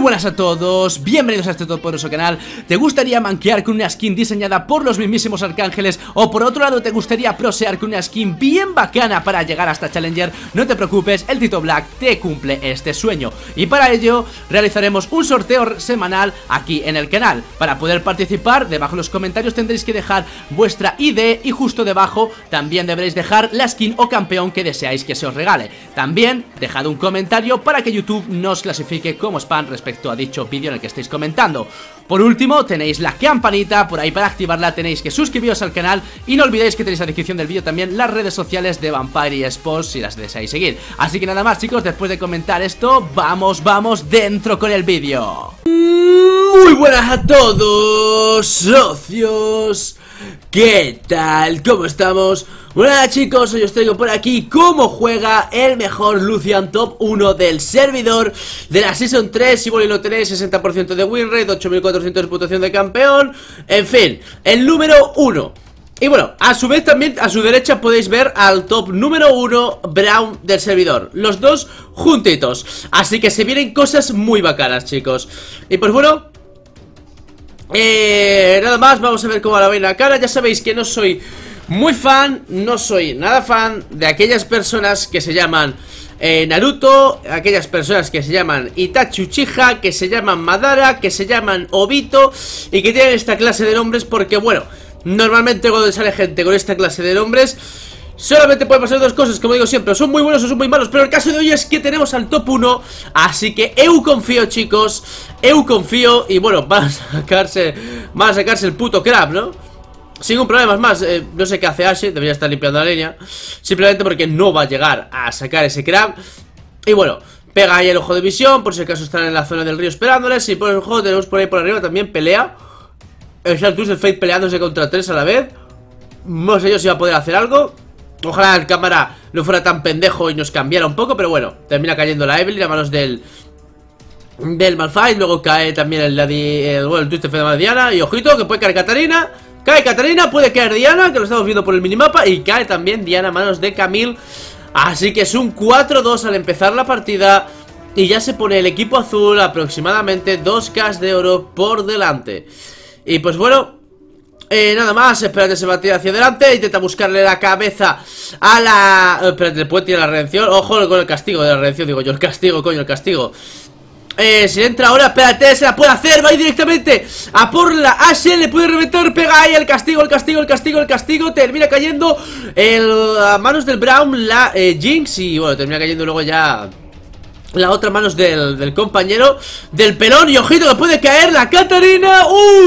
buenas a todos, bienvenidos a este todopoderoso canal. ¿Te gustaría manquear con una skin diseñada por los mismísimos arcángeles? O por otro lado, ¿te gustaría prosear con una skin bien bacana para llegar hasta Challenger? No te preocupes, el Tito Black te cumple este sueño. Y para ello, realizaremos un sorteo semanal aquí en el canal. Para poder participar, debajo en los comentarios tendréis que dejar vuestra ID y justo debajo también deberéis dejar la skin o campeón que deseáis que se os regale. También dejad un comentario para que YouTube nos clasifique como spam respecto a dicho vídeo en el que estéis comentando. Por último, tenéis la campanita por ahí para activarla, tenéis que suscribiros al canal y no olvidéis que tenéis a la descripción del vídeo también las redes sociales de Vampire eSports si las deseáis seguir. Así que nada más, chicos, después de comentar esto, vamos dentro con el vídeo. Muy buenas a todos, socios. ¿Qué tal? ¿Cómo estamos? Bueno, chicos, hoy os traigo por aquí cómo juega el mejor Lucian top 1 del servidor de la Season 3. Y bueno, lo tenéis, 60% de win rate, 8400 de puntuación de campeón. En fin, el número 1. Y bueno, a su vez también a su derecha podéis ver al top número 1 Braum del servidor. Los dos juntitos. Así que se vienen cosas muy bacanas, chicos. Y pues bueno, nada más, vamos a ver cómo la veis la cara. Ya sabéis que no soy muy fan, no soy nada fan de aquellas personas que se llaman Naruto, aquellas personas que se llaman Itachi Uchiha, que se llaman Madara, que se llaman Obito y que tienen esta clase de nombres porque, bueno, normalmente cuando sale gente con esta clase de nombres solamente pueden pasar dos cosas, como digo siempre, o son muy buenos o son muy malos. Pero el caso de hoy es que tenemos al top 1, así que eu confío, chicos, eu confío. Y bueno, van a sacarse el puto crab, ¿no? Sin ningún problema, es más, no sé qué hace Ashe, debería estar limpiando la línea. Simplemente porque no va a llegar a sacar ese crab. Y bueno, pega ahí el ojo de visión, por si acaso están en la zona del río esperándoles. Y por el juego tenemos por ahí por arriba también pelea. El Twisted Fate peleándose contra 3 a la vez. No sé yo si va a poder hacer algo. Ojalá el cámara no fuera tan pendejo y nos cambiara un poco, pero bueno, termina cayendo la Evelynn a manos del Malphite. Luego cae también el Twisted Fate de Diana. Y ojito, que puede caer Katarina. Cae Katarina, puede caer Diana, que lo estamos viendo por el minimapa. Y cae también Diana a manos de Camille. Así que es un 4-2 al empezar la partida. Y ya se pone el equipo azul aproximadamente 2k de oro por delante. Y pues bueno, nada más, espérate, se va a tirar hacia adelante. Intenta buscarle la cabeza a la... espérate, le puede tirar la redención. Ojo con el castigo de la redención, digo yo, el castigo, coño, el castigo. Si entra ahora, espérate, se la puede hacer. Va ahí directamente a por la Ashe. Le puede reventar, pega ahí el castigo, el castigo, el castigo, el castigo. Termina cayendo a manos del Braum la Jinx. Y bueno, termina cayendo luego ya la otra manos del compañero del pelón. Y ojito que puede caer la Katarina.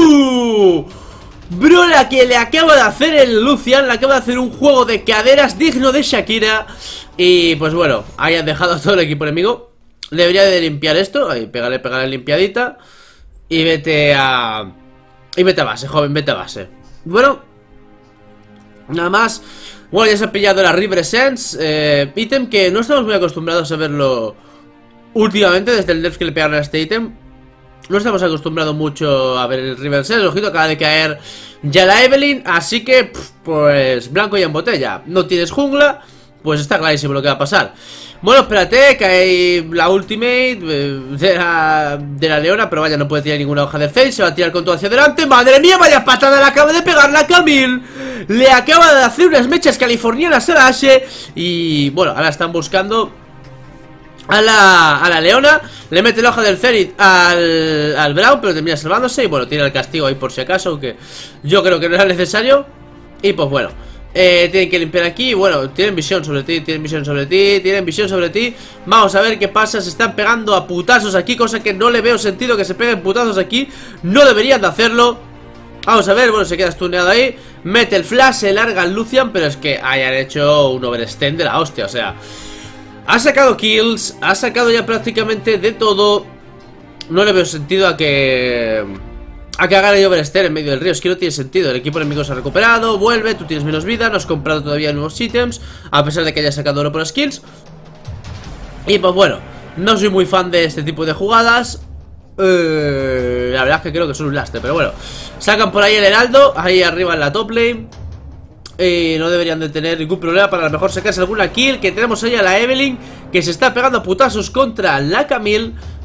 Bro, la que le acaba de hacer el Lucian, le acaba de hacer un juego de caderas digno de Shakira. Y pues bueno, ahí han dejado a todo el equipo enemigo. Debería de limpiar esto. Ahí, pégale limpiadita. Y vete a base, joven, vete a base. Bueno, nada más. Bueno, ya se ha pillado la River Essence, ítem que no estamos muy acostumbrados a verlo últimamente, desde el nerf que le pegaron a este ítem. No estamos acostumbrados mucho a ver el River Essence. Ojito, acaba de caer ya la Evelynn. Así que, pues, blanco y en botella. No tienes jungla, pues está clarísimo lo que va a pasar. Bueno, espérate, cae la ultimate de la Leona, pero vaya, no puede tirar ninguna hoja de Fate. Se va a tirar con todo hacia adelante. ¡Madre mía, vaya patada! Le acaba de pegar la Camille. Le acaba de hacer unas mechas californianas a la Ashe. Y bueno, ahora están buscando a la Leona. Le mete la hoja del Zenith al Braum, pero termina salvándose. Y bueno, tiene el castigo ahí por si acaso, aunque yo creo que no era necesario. Y pues bueno, tienen que limpiar aquí. Bueno, tienen visión sobre ti, tienen visión sobre ti, tienen visión sobre ti. Vamos a ver qué pasa. Se están pegando a putazos aquí, cosa que no le veo sentido que se peguen putazos aquí. No deberían de hacerlo. Vamos a ver, bueno, se queda stuneado ahí. Mete el flash, se larga el Lucian, pero es que hayan hecho un overextend de la hostia, o sea, ha sacado kills, ha sacado ya prácticamente de todo. No le veo sentido a que haga el overextend en medio del río. Es que no tiene sentido. El equipo enemigo se ha recuperado, vuelve, tú tienes menos vida, no has comprado todavía nuevos ítems, a pesar de que hayas sacado oro por skills. Y pues bueno, no soy muy fan de este tipo de jugadas. La verdad es que creo que son un lastre, pero bueno. Sacan por ahí el heraldo, ahí arriba en la top lane. No deberían de tener ningún problema para a lo mejor sacarse alguna kill. Que tenemos ahí a la Evelynn, que se está pegando a putazos contra la Camille.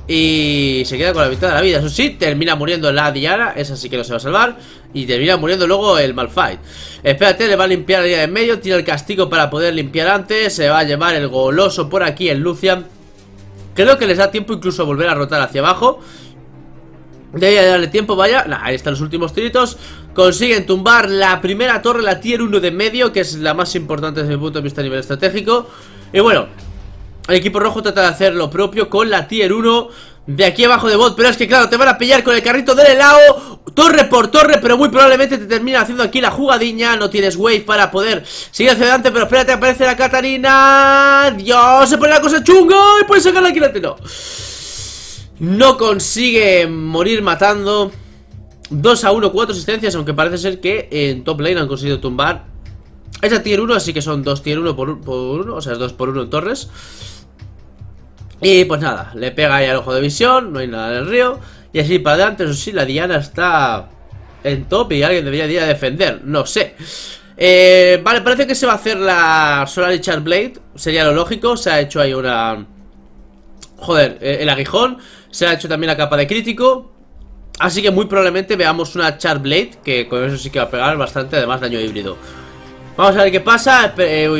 Y se queda con la mitad de la vida. Eso sí, termina muriendo la Diana. Esa sí que no se va a salvar. Y termina muriendo luego el Malphite. Espérate, le va a limpiar la línea de en medio. Tira el castigo para poder limpiar antes. Se va a llevar el goloso por aquí, el Lucian. Creo que les da tiempo incluso a volver a rotar hacia abajo. Debería darle tiempo, vaya. Nah, ahí están los últimos tiritos. Consiguen tumbar la primera torre, la tier 1 de medio, que es la más importante desde mi punto de vista a nivel estratégico. Y bueno, el equipo rojo trata de hacer lo propio con la tier 1 de aquí abajo de bot. Pero es que claro, te van a pillar con el carrito del helado, torre por torre, pero muy probablemente te termina haciendo aquí la jugadiña. No tienes wave para poder seguir hacia adelante, pero espérate, aparece la Katarina. Dios, se pone la cosa chunga y puede sacar la quilate. No consigue morir matando. 2-1, 4 asistencias, aunque parece ser que en top lane han conseguido tumbar esa tier 1, así que son 2 tier 1 por 1, o sea, es 2 por 1 en torres. Y pues nada, le pega ahí al ojo de visión, no hay nada en el río. Y así para adelante, eso sí, la Diana está en top y alguien debería ir a defender, no sé. Vale, parece que se va a hacer la Solar Charge Blade, sería lo lógico, se ha hecho ahí una... Joder, el aguijón, se ha hecho también la capa de crítico. Así que muy probablemente veamos una Charge Blade, que con eso sí que va a pegar bastante, además daño híbrido. Vamos a ver qué pasa.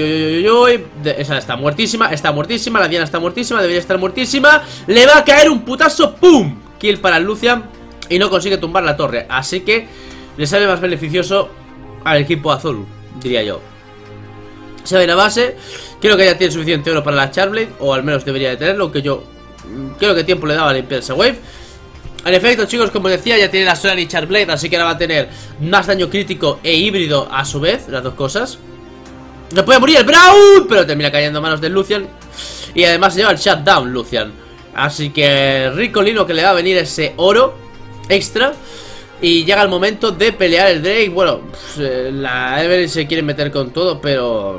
Esa está muertísima, la Diana está muertísima, debería estar muertísima. Le va a caer un putazo, ¡pum! Kill para el Lucian y no consigue tumbar la torre. Así que le sale más beneficioso al equipo azul, diría yo. Se va a ir a base. Creo que ya tiene suficiente oro para la Charge Blade, o al menos debería de tenerlo, aunque yo creo que tiempo le daba a limpiar esa wave. En efecto, chicos, como decía, ya tiene la Solar y Charge Blade, así que ahora va a tener más daño crítico e híbrido a su vez, las dos cosas. Se puede morir el Braum, pero termina cayendo a manos del Lucian. Y además se lleva el Shutdown Lucian. Así que ricolino que le va a venir ese oro extra. Y llega el momento de pelear el Drake. Bueno, la Evelyn se quiere meter con todo, pero...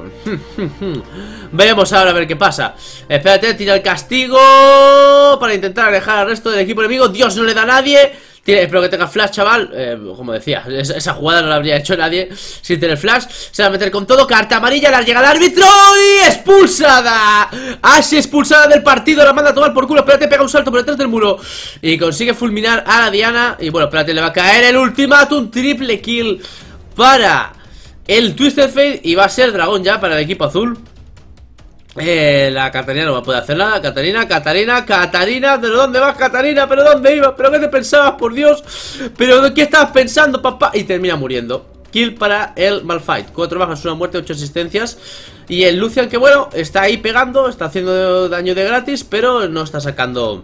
veremos ahora a ver qué pasa. Espérate, tira el castigo para intentar alejar al resto del equipo enemigo. Dios, no le da a nadie. Espero que tenga flash, chaval. Como decía, esa jugada no la habría hecho nadie sin tener flash. Se va a meter con todo, carta amarilla, la llega el árbitro y expulsada. Ashe expulsada del partido, la manda a tomar por culo. Espérate, pega un salto por detrás del muro y consigue fulminar a la Diana. Y bueno, espérate, le va a caer el ultimátum, triple kill para el Twisted Fate. Y va a ser dragón ya para el equipo azul. La Catarina no va a poder hacer nada. Catarina, ¿pero dónde vas, Catarina? ¿Pero dónde ibas? ¿Pero qué te pensabas, por Dios? ¿Pero de qué estabas pensando, papá? Y termina muriendo. Kill para el Malphite. 4 bajas, 1 muerte, 8 asistencias. Y el Lucian, que bueno, está ahí pegando, está haciendo daño de gratis, pero no está sacando...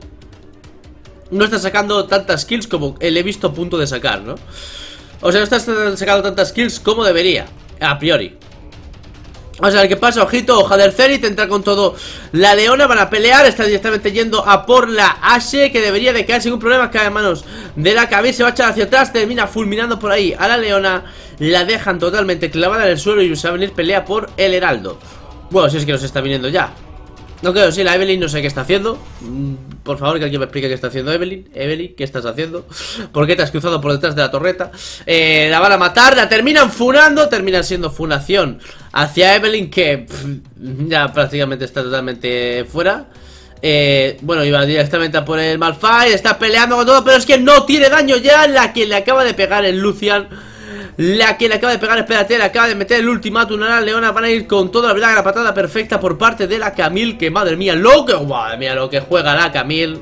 No está sacando tantas kills como le he visto a punto de sacar, ¿no? O sea, no está sacando tantas kills como debería, a priori. Vamos a ver qué pasa, ojito, hoja del Zenith, entra con todo la Leona, van a pelear, está directamente yendo a por la Ashe, que debería de caer sin ningún problema, cae en manos de la Camille, se va a echar hacia atrás, termina fulminando por ahí a la Leona, la dejan totalmente clavada en el suelo y se va a venir pelea por el Heraldo. Bueno, si es que nos está viniendo ya. No creo, sí, la Evelyn no sé qué está haciendo. Por favor, que alguien me explique qué está haciendo Evelyn. Evelyn, ¿qué estás haciendo? ¿Por qué te has cruzado por detrás de la torreta? La van a matar, la terminan funando. Termina siendo funación hacia Evelyn, que ya prácticamente está totalmente fuera. Bueno, iba directamente a por el Malphite. Está peleando con todo, pero es que no tiene daño ya. La que le acaba de pegar el Lucian. La que le acaba de pegar, espérate, le acaba de meter el ultimátum a la Leona. Van a ir con toda la verdad, la patada perfecta por parte de la Camille. Que madre mía, lo que juega la Camille.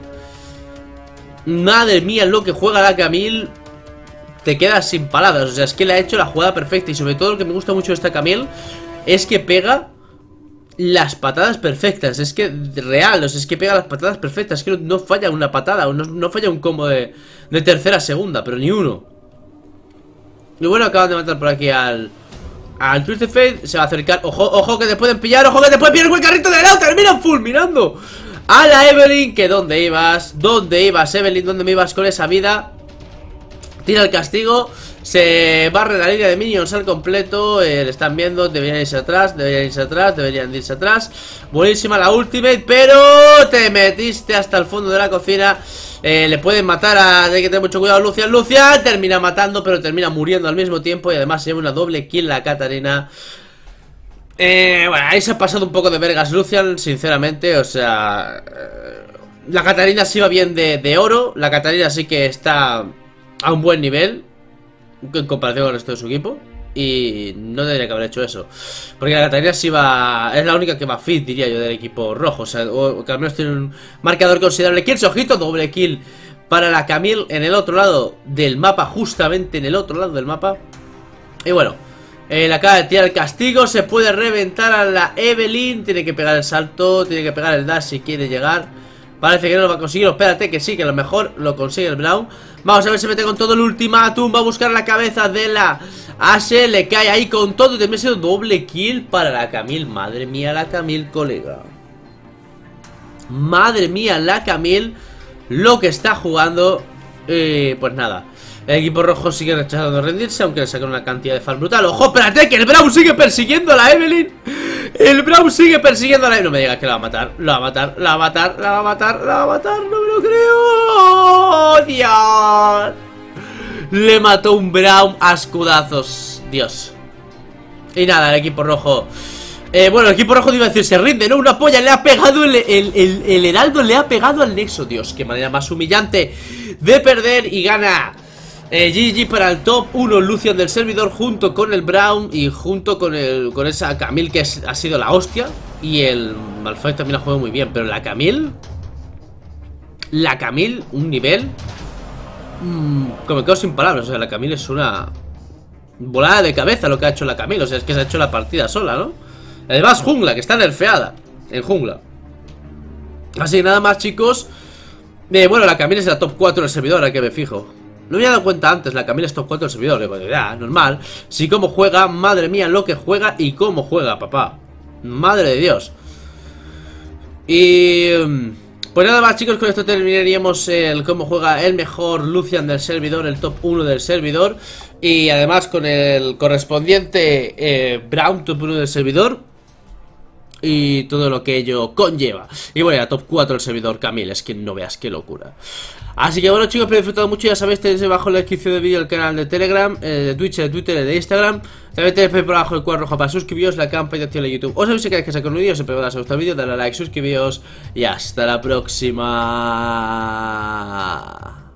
Madre mía, lo que juega la Camille. Te quedas sin palabras, o sea, es que le ha hecho la jugada perfecta. Y sobre todo lo que me gusta mucho de esta Camille es que pega las patadas perfectas. Es que, real, o sea, es que pega las patadas perfectas. Es que no falla una patada, no falla un combo de tercera segunda, pero ni uno. Y bueno, acaban de matar por aquí al Twisted Fate. Se va a acercar, ojo que te pueden pillar. Ojo que te pueden pillar con el carrito de helado. Terminan fulminando a la Evelyn. Que ¿dónde ibas? ¿Dónde ibas, Evelyn? ¿Dónde me ibas con esa vida? Tira el castigo. Se barre la línea de minions al completo. Le están viendo, deberían irse atrás. Deberían irse atrás. Buenísima la ultimate, pero te metiste hasta el fondo de la cocina. Le pueden matar hay que tener mucho cuidado. Lucian termina matando, pero termina muriendo al mismo tiempo. Y además se lleva una doble kill la Katarina. Bueno, ahí se ha pasado un poco de vergas Lucian, sinceramente. O sea, La Katarina sí va bien de oro. La Katarina sí que está a un buen nivel en comparación con el resto de su equipo. Y no tendría que haber hecho eso, porque la Katarina sí va... Es la única que va fit, diría yo, del equipo rojo. O sea, o que al menos tiene un marcador considerable. Kills, ojito, doble kill para la Camille en el otro lado del mapa. Justamente en el otro lado del mapa. Y bueno, le acaba de tirar el castigo. Se puede reventar a la Evelynn. Tiene que pegar el salto, tiene que pegar el dash si quiere llegar. Parece que no lo va a conseguir. Espérate que sí, que a lo mejor lo consigue el Braum. Vamos a ver si mete con todo el ultimátum. Va a buscar la cabeza de la Ashe. Le cae ahí con todo. Y también ha sido doble kill para la Camille. Madre mía, la Camille, colega. Madre mía, la Camille. Lo que está jugando. Pues nada. El equipo rojo sigue rechazando rendirse, aunque le sacan una cantidad de farm brutal. ¡Ojo, espérate! Que el Braum sigue persiguiendo a la Evelynn. El Braum sigue persiguiendo a la Evelynn. No me digas que la va a matar. La va a matar, la va a matar, la va a matar, la va a matar. No me lo creo. ¡Oh, Dios! Le mató un Braum a escudazos. Dios. Y nada, el equipo rojo. Bueno, el equipo rojo iba a decir, se rinde, ¿no? Una polla, le ha pegado el heraldo, le ha pegado al nexo. Dios, qué manera más humillante de perder. Y gana GG para el top 1 Lucian del servidor, junto con el Braum y junto con esa Camille que ha sido la hostia. Y el Malphite también ha jugado muy bien, pero la Camille, un nivel que me quedo sin palabras. O sea, la Camille es una volada de cabeza lo que ha hecho la Camille. O sea, es que se ha hecho la partida sola, ¿no? Además jungla, que está nerfeada en jungla. Así que nada más, chicos. Bueno, la Camille es la top 4 del servidor, a que me fijo. No me había dado cuenta antes, la Camille es top 4 del servidor. Digo, ya, normal. Sí, cómo juega, madre mía, lo que juega y cómo juega, papá. Madre de Dios. Y pues nada más, chicos, con esto terminaríamos el cómo juega el mejor Lucian del servidor, el top 1 del servidor. Y además con el correspondiente Braum top 1 del servidor y todo lo que ello conlleva. Y bueno, la top 4 del servidor Camille, es que no veas qué locura. Así que bueno, chicos, espero que disfrutado mucho. Ya sabéis, tenéis debajo en la descripción del vídeo el canal de Telegram, de Twitch, de Twitter y de Instagram. También tenéis por abajo el cuadro rojo para suscribiros, la campana de acción de YouTube. Os sabéis que cada vez que saco un vídeo, siempre os gusta el vídeo, dale a like, suscribiros y hasta la próxima.